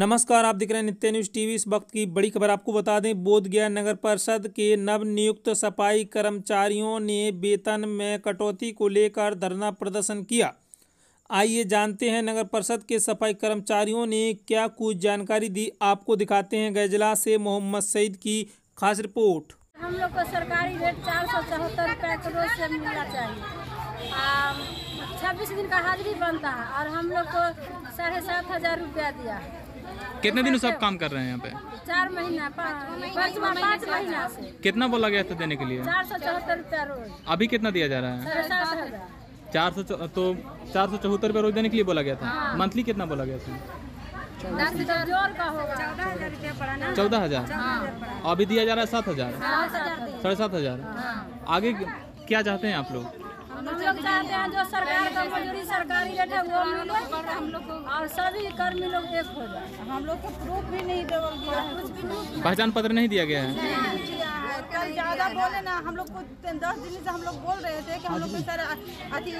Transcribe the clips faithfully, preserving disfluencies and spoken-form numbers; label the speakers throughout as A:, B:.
A: नमस्कार, आप दिख रहे हैं नित्य न्यूज टीवी। इस वक्त की बड़ी खबर आपको बता दें, बोधगया नगर परिषद के नवनियुक्त सफाई कर्मचारियों ने वेतन में कटौती को लेकर धरना प्रदर्शन किया। आइए जानते हैं नगर परिषद के सफाई कर्मचारियों ने क्या कुछ जानकारी दी, आपको दिखाते हैं गैजला से मोहम्मद सईद की खास रिपोर्ट।
B: हम लोग को सरकारी रेट चार सौ चौहत्तर रुपये किलो से मिलना चाहिए। छब्बीस दिन का हाजिरी बनता है और हम लोग को साढ़े सात हजार रुपया दिया।
C: कितने दिन से आप काम कर रहे हैं यहाँ पे?
B: चार महीना पाँच पाँच महीना से।
C: कितना बोला गया था देने के लिए? चार
B: सौ चौहत्तर रुपया रोज।
C: अभी कितना दिया जा रहा है?
B: साढ़े सात हजार।
C: चार सौ तो चार सौ चौहत्तर रुपया रोज देने के लिए बोला गया था। हाँ। मंथली कितना बोला गया था?
B: जोर का होगा चौदह हजार रुपया पड़ा ना।
C: चौदह हजार अभी दिया जा रहा है सात हजार साढ़े सात हजार आगे क्या चाहते हैं आप लोग?
B: हम लोग चाहते हैं जो सरकार का मजदूरी सरकारी रेट है वो मिले हम लोग को, और सभी कर्मी लोग एक हो जाए। हम लोग को प्रूफ भी नहीं देवल गया है, कुछ भी नहीं,
C: पहचान पत्र नहीं दिया गया है।
D: कल ज्यादा बोले ना, हम लोग को दस दिन से हम लोग बोल रहे थे कि हम लोग को सर अति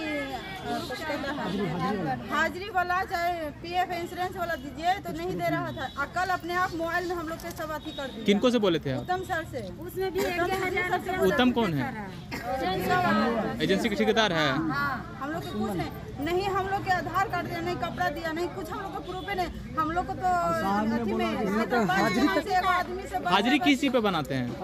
D: हाजिरी वाला चाहे पीएफ इंश्योरेंस वाला दीजिए, तो नहीं दे रहा था। और कल अपने आप मोबाइल में हम लोग के सब अति कर दिया।
C: किनको से बोले थे?
D: उत्तम सर से।
B: उसमें भी एक हजार।
C: उत्तम कौन है? एजेंसी के ठेकेदार है।
D: हाँ, हम लोग के कुछ नहीं नहीं हम लोग के आधार कार्ड दिया नहीं, कपड़ा दिया नहीं, कुछ हम लोग को प्रूफ नहीं। हम लोग को तो अति में आदमी से
C: हाजिरी किस चीज पे बनाते हैं?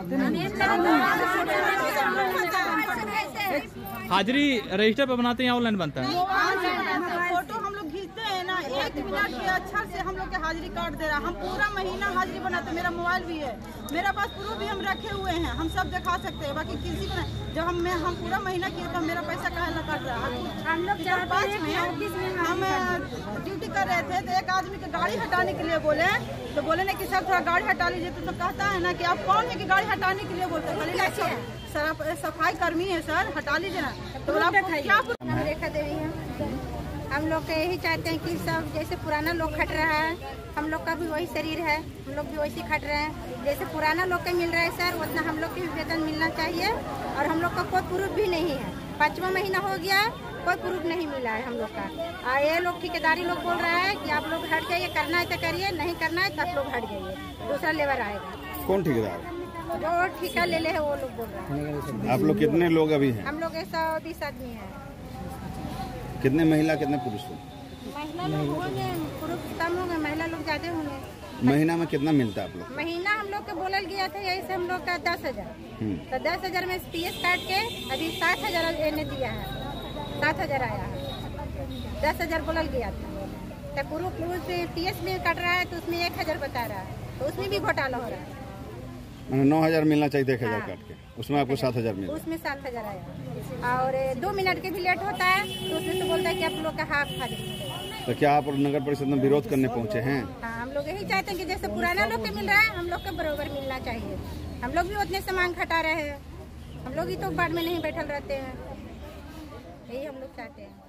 C: हाजिरी रजिस्टर पे बनाते हैं या ऑनलाइन बनता है?
D: फोटो हम लोग खींचते हैं ना, एक मिनट के अक्षर से हम लोग के हाजिरी कार्ड दे रहा। हम पूरा महीना हाजिरी बनाते, मेरा मोबाइल भी है, मेरा पास प्रूफ भी हम रखे हुए हैं, हम सब दिखा सकते हैं। बाकी किसी को नहीं। जब हम हम पूरा महीना किए तो मेरा पैसा कहाँ ना कट रहा है? हम लोग पाँच में हम ड्यूटी कर रहे थे तो एक आदमी की गाड़ी हटाने के लिए बोले, तो बोले ना कि सर थोड़ा गाड़ी हटा लीजिए। तो, तो कहता है ना कि आप कौन है कि गाड़ी हटाने के लिए बोलते हैं? सफाई कर्मी है सर, हटा लीजिए ना। तो क्या
E: रेखा देवी है। हम लोग के यही चाहते हैं कि सब जैसे पुराना लोग खट रहा है, हम लोग का भी वही शरीर है, हम लोग भी वैसे खट रहे हैं। जैसे पुराना लोग के मिल रहा है सर, उतना हम लोग के भी वेतन मिलना चाहिए। और हम लोग का कोई प्रूफ भी नहीं है, पाँचवा महीना हो गया, कोई प्रूफ नहीं मिला है हम लोग का। और ये लोग ठेकेदारी लोग बोल रहा है कि आप लोग हट जाइए, करना है तो करिए, नहीं करना है तो आप लोग हट जाइए, दूसरा लेबर आएगा।
F: कौन ठेकेदार?
E: जो ठेका ले ले है वो लोग बोल रहे हैं।
F: आप लोग कितने लोग अभी हैं?
E: हम लोग सौ बीस आदमी है।
F: कितने महिला कितने पुरुष हैं?
E: महिला लोग होंगे, पुरुष कम होंगे, महिला लोग ज्यादा होंगे।
F: महीना में कितना मिलता है आप लोग?
E: महीना हम लोग को बोलल गया था यही से हम लोग का दस हजार तो दस हजार में पी एस काट के अभी सात हजार ने दिया है, सात हजार आया है। दस हजार बोलल गया था तो पुरुष पुरुष पी एस में काट रहा है तो उसमें एक हजार बता रहा है, तो उसमें भी घोटाला हो रहा है।
F: मैंने नौ हजार मिलना चाहिए, एक हजार काट के उसमें आपको सात हजार मिला।
E: उसमें सात हजार आया और दो मिनट के भी लेट होता है तो उसमें से बोलता है कि आप लोग का हाथ खा दीजिए।
F: तो क्या आप नगर परिषद में विरोध करने पहुंचे हैं?
E: हाँ, हम लोग यही चाहते हैं कि जैसे पुराना लोग के मिल रहा है हम लोग को बराबर मिलना चाहिए। हम लोग भी उतने से मांग खटा रहे हैं, हम लोग ही तो बाढ़ में नहीं बैठल रहते हैं, यही हम लोग चाहते हैं।